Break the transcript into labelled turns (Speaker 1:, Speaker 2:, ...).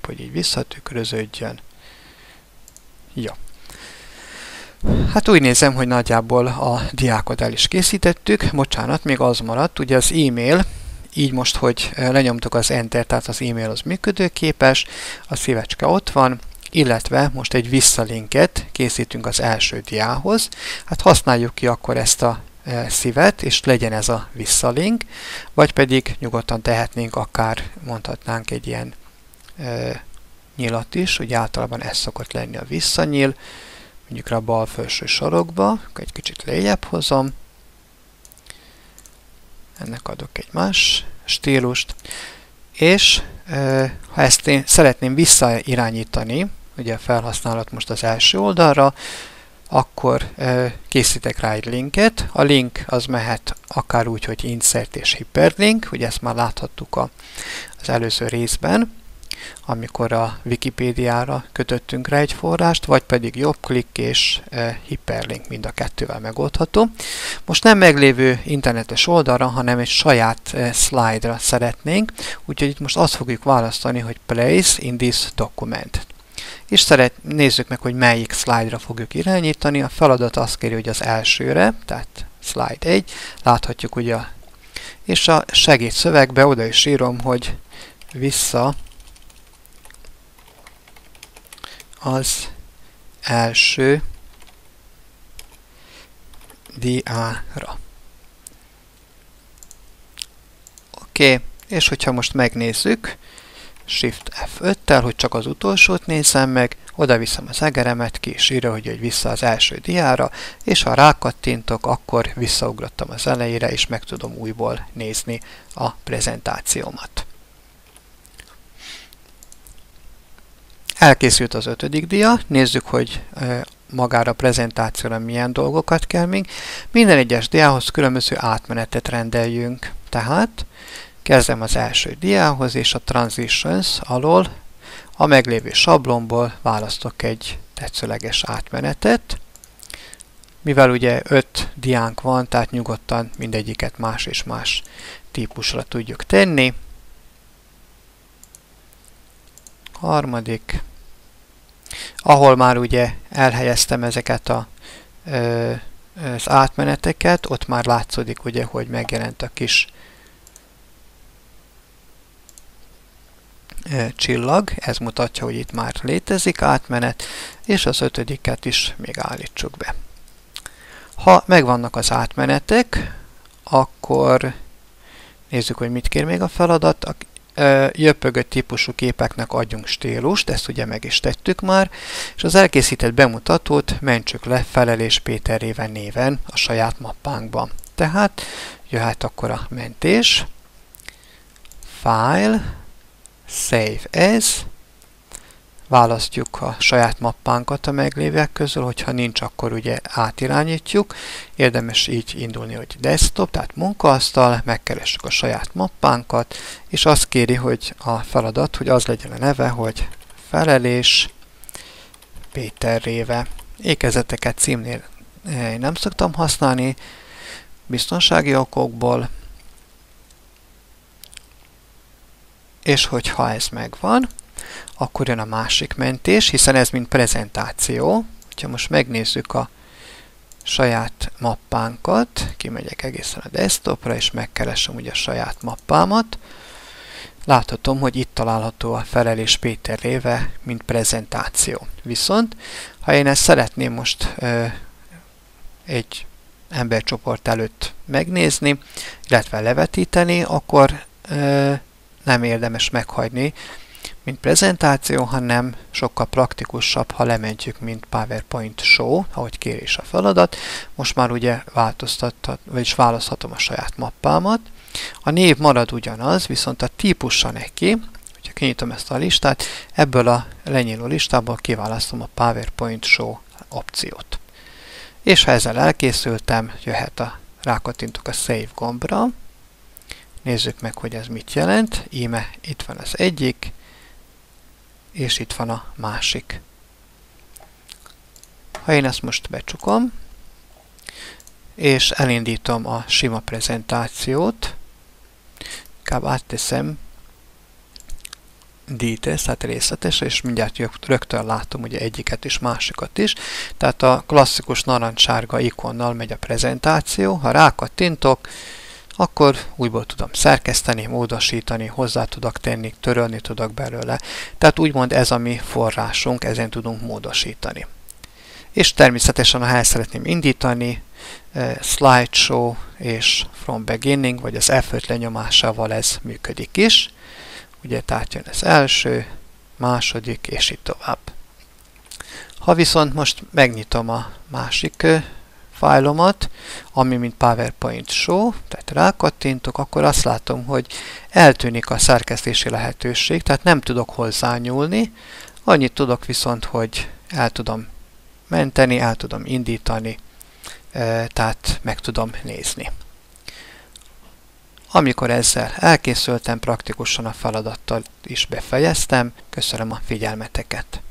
Speaker 1: hogy így visszatükröződjön. Jó. Hát úgy nézem, hogy nagyjából a diákat el is készítettük. Bocsánat, még az maradt, ugye az e-mail, így most, hogy lenyomtuk az Enter, tehát az e-mail az működőképes, a szívecske ott van, illetve most egy visszalinket készítünk az első diához. Hát használjuk ki akkor ezt a szívet, és legyen ez a visszalink, vagy pedig nyugodtan tehetnénk, akár mondhatnánk egy ilyen nyilat is, ugye általában ez szokott lenni a visszanyíl, mondjuk a bal felső sarokba, egy kicsit lejjebb hozom, ennek adok egy más stílust, és ha ezt én szeretném visszairányítani, ugye a felhasználat most az első oldalra, akkor készítek rá egy linket. A link az mehet akár úgy, hogy insert és hyperlink, ugye ezt már láthattuk az előző részben, amikor a Wikipédiára kötöttünk rá egy forrást, vagy pedig jobbklik és hyperlink, mind a kettővel megoldható. Most nem meglévő internetes oldalra, hanem egy saját slide-ra szeretnénk, úgyhogy itt most azt fogjuk választani, hogy place in this document. És nézzük meg, hogy melyik slide-ra fogjuk irányítani. A feladat azt kéri, hogy az elsőre, tehát slide 1, láthatjuk ugye, és a segédszövegbe oda is írom, hogy vissza az első diára. Oké, és hogyha most megnézzük, Shift F5-tel, hogy csak az utolsót nézzem meg, oda viszem az egeremet, ki is írja, hogy vissza az első diára, és ha rákattintok, akkor visszaugrottam az elejére, és meg tudom újból nézni a prezentációmat. Elkészült az 5. dia, nézzük, hogy magára a prezentációra milyen dolgokat kell még. Minden egyes diához különböző átmenetet rendeljünk. Tehát kezdem az első diához, és a Transitions alól a meglévő sablonból választok egy tetszőleges átmenetet. Mivel ugye 5 diánk van, tehát nyugodtan mindegyiket más és más típusra tudjuk tenni. Harmadik, ahol már ugye elhelyeztem ezeket az átmeneteket, ott már látszódik ugye, hogy megjelent a kis csillag, ez mutatja, hogy itt már létezik átmenet, és az 5-et is még állítsuk be. Ha megvannak az átmenetek, akkor nézzük, hogy mit kér még a feladat. A jöppögött típusú képeknek adjunk stílust, ezt ugye meg is tettük már, és az elkészített bemutatót mentsük le Felelés Péter Réve néven a saját mappánkban. Tehát jöhet akkor a mentés, File, Save As, választjuk a saját mappánkat a meglévőek közül, hogyha nincs, akkor ugye átirányítjuk. Érdemes így indulni, hogy desktop, tehát munkaasztal, megkeressük a saját mappánkat, és azt kéri, hogy a feladat, hogy az legyen a neve, hogy Felelés Péter Réve. Ékezeteket címnél én nem szoktam használni, biztonsági okokból, és hogyha ez megvan, akkor jön a másik mentés, hiszen ez mint prezentáció. Ha most megnézzük a saját mappánkat, kimegyek egészen a desktopra, és megkeresem ugye a saját mappámat, láthatom, hogy itt található a Felelés Péter Réve, mint prezentáció. Viszont, ha én ezt szeretném most egy embercsoport előtt megnézni, illetve levetíteni, akkor nem érdemes meghagyni, mint prezentáció, hanem sokkal praktikusabb, ha lementjük, mint PowerPoint Show, ahogy kér is a feladat. Most már ugye választhatom a saját mappámat. A név marad ugyanaz, viszont a típusa neki, hogyha kinyitom ezt a listát, ebből a lenyíló listából kiválasztom a PowerPoint Show opciót. És ha ezzel elkészültem, rákattintok a Save gombra. Nézzük meg, hogy ez mit jelent. Íme itt van az egyik, és itt van a másik. Ha én ezt most becsukom, és elindítom a sima prezentációt, inkább átteszem details, tehát részletes, és mindjárt rögtön látom ugye egyiket és másikat is. Tehát a klasszikus narancssárga ikonnal megy a prezentáció, ha rákattintok, akkor újból tudom szerkeszteni, módosítani, hozzá tudok tenni, törölni tudok belőle. Tehát úgymond ez a mi forrásunk, ezen tudunk módosítani. És természetesen, ha el szeretném indítani, slideshow és from beginning, vagy az F5 lenyomásával ez működik is. Ugye, tehát jön az első, második, és így tovább. Ha viszont most megnyitom a másik fájlomat, ami mint PowerPoint Show, tehát rákattintok, akkor azt látom, hogy eltűnik a szerkesztési lehetőség, tehát nem tudok hozzányúlni, annyit tudok viszont, hogy el tudom menteni, el tudom indítani, tehát meg tudom nézni. Amikor ezzel elkészültem, praktikusan a feladattal is befejeztem. Köszönöm a figyelmeteket!